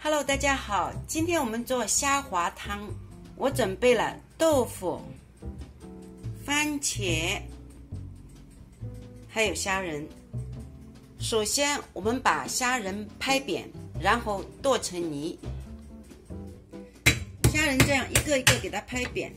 Hello， 大家好，今天我们做虾滑汤。我准备了豆腐、番茄，还有虾仁。首先，我们把虾仁拍扁，然后剁成泥。虾仁这样一个一个给它拍扁。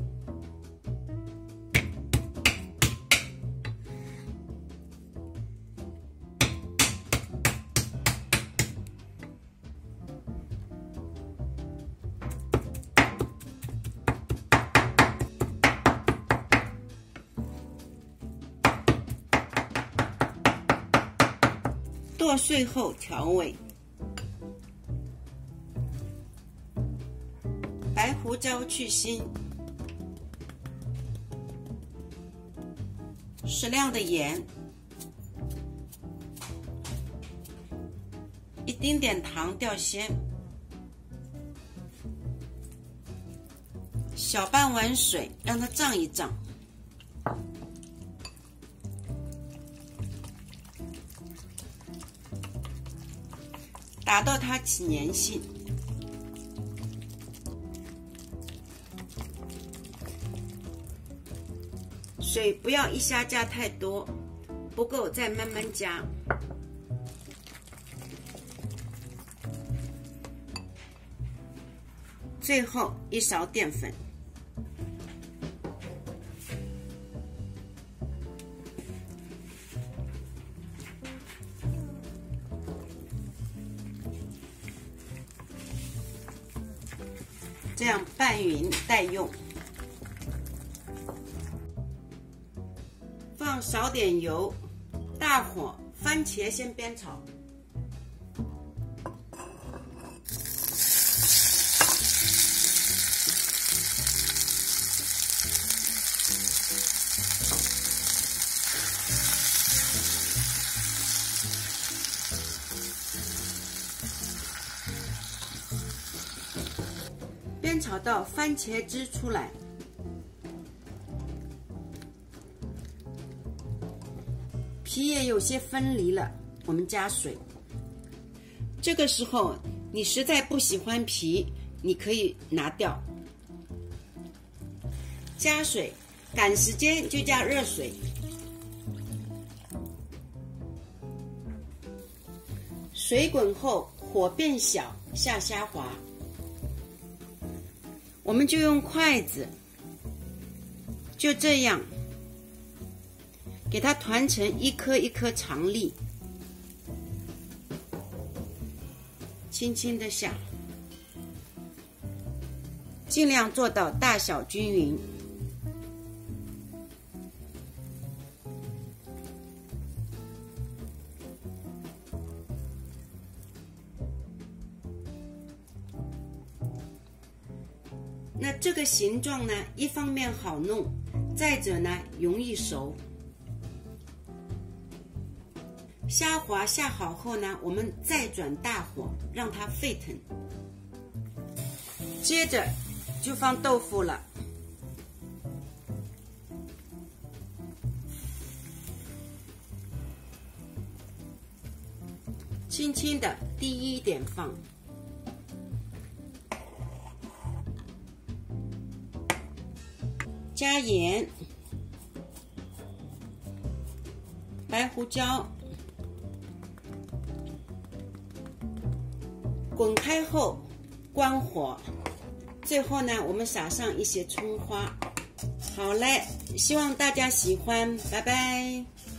剁碎后调味，白胡椒去腥，适量的盐，一丁点糖调鲜，小半碗水让它胀一胀。打到它起粘性，水不要一下加太多，不够再慢慢加。最后一勺淀粉。这样拌匀待用，放少点油，大火，番茄先煸炒，煸炒到番茄汁出来，皮也有些分离了，我们加水。这个时候你实在不喜欢皮，你可以拿掉。加水，赶时间就加热水。水滚后，火变小，下虾滑。我们就用筷子，就这样给它团成一颗一颗长粒，轻轻的下，尽量做到大小均匀。那这个形状呢，一方面好弄，再者呢容易熟。虾滑下好后呢，我们再转大火让它沸腾。接着就放豆腐了，轻轻的低一点放。加盐、白胡椒，滚开后关火。最后呢，我们撒上一些葱花。好嘞，希望大家喜欢，拜拜。